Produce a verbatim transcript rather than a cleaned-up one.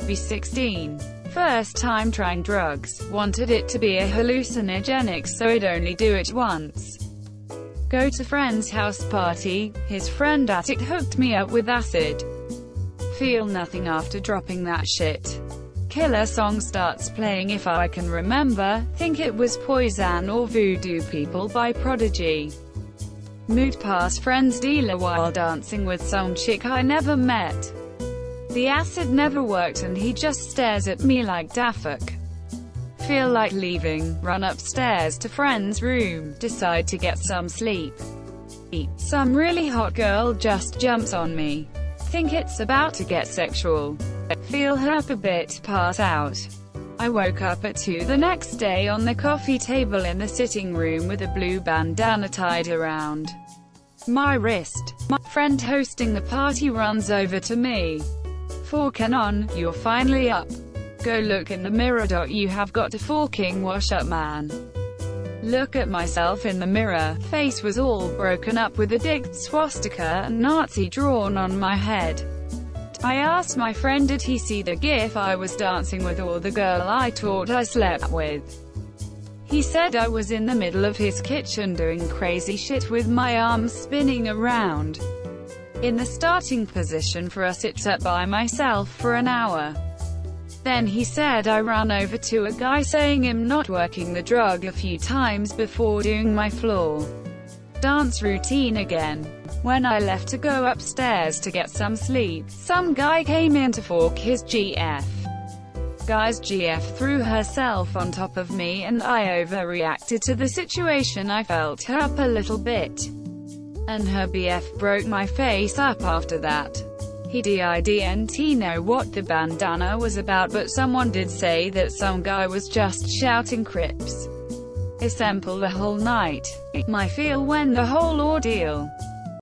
be sixteen. First time trying drugs, wanted it to be a hallucinogenic so I'd only do it once. Go to friend's house party, his friend addict hooked me up with acid. Feel nothing after dropping that shit. Killer song starts playing if I can remember, think it was Poison or Voodoo People by Prodigy. Mood pass friend's dealer while dancing with some chick I never met. The acid never worked and he just stares at me like dafuck. Feel like leaving, run upstairs to friend's room, decide to get some sleep. Some really hot girl just jumps on me. Think it's about to get sexual. Feel her up a bit, pass out. I woke up at two the next day on the coffee table in the sitting room with a blue bandana tied around my wrist. My friend hosting the party runs over to me. Fork Anon, you're finally up. Go look in the mirror. You have got to fucking wash up, man. Look at myself in the mirror. Face was all broken up with a dick, swastika and Nazi drawn on my head. I asked my friend did he see the gif I was dancing with or the girl I thought I slept with. He said I was in the middle of his kitchen doing crazy shit with my arms spinning around in the starting position for a sit-up by myself for an hour. Then he said I ran over to a guy saying him not working the drug a few times before doing my floor dance routine again. When I left to go upstairs to get some sleep, some guy came in to fork his G F. Guy's G F threw herself on top of me and I overreacted to the situation. I felt her up a little bit. And her B F broke my face up after that. He didn't know what the bandana was about, but someone did say that some guy was just shouting Crips. Assemble the whole night. My feel when the whole ordeal